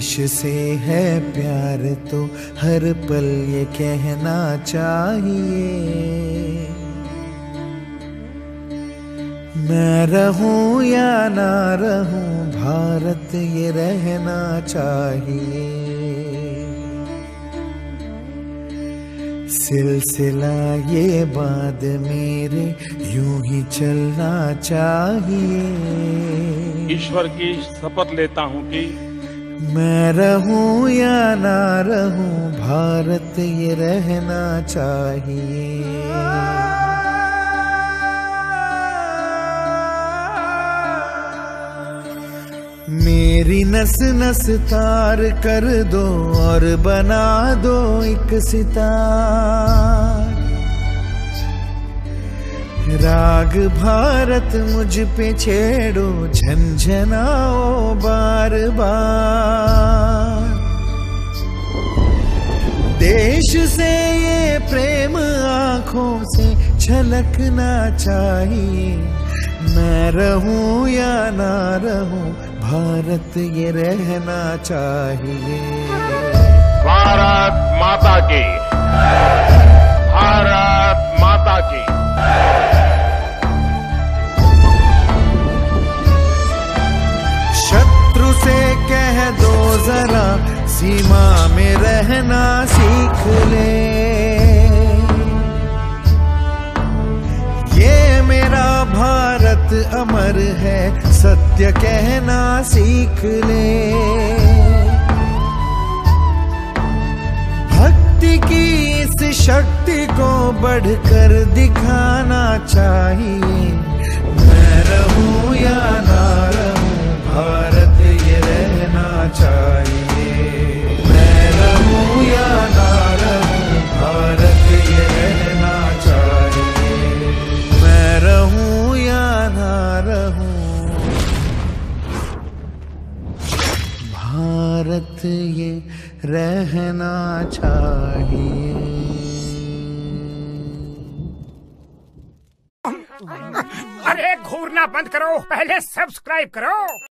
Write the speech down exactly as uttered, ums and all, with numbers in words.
देश से है प्यार तो हर पल ये कहना चाहिए, मैं रहूं या ना रहूं भारत ये रहना चाहिए। सिलसिला ये बाद मेरे यूं ही चलना चाहिए। ईश्वर की शपथ लेता हूं कि मैं रहूं या ना रहूं भारत ये रहना चाहिए। मेरी नस नस तार कर दो और बना दो एक सितार। राग भारत मुझ पे छेड़ो झंझनाओ बार बार। देश से ये प्रेम आंखों से छलकना चाहिए। मैं रहूं या ना रहूं भारत ये रहना चाहिए। भारत माता की, भारत माता की। शत्रु से कह दो जरा सीमा में रहना सीख ले। ये मेरा भारत अमर है सत्य कहना सीख ले। भक्ति की इस शक्ति को बढ़कर दिखाना चाहिए। मैं रहूं या ना रहूं भारत ये रहना चाहिए। मैं रहूं या ना रहूं भारत ये रहना चाहिए। मैं रहूं या ना रहूं भारत ये रहना चाहिए। अरे घूरना बंद करो, पहले सब्सक्राइब करो।